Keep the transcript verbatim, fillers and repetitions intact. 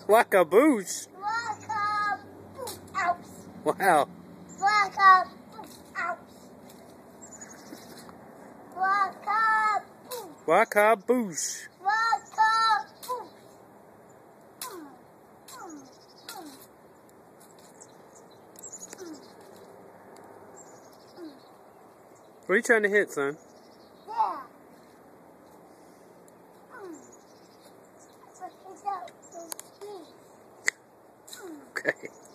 Wakaboosh. Wakaboosh. Ouch. Wow. Wakaboosh. Ouch. Wakaboosh. Wakaboosh. Wakaboosh. What are you trying to hit, son? Yeah. Okay.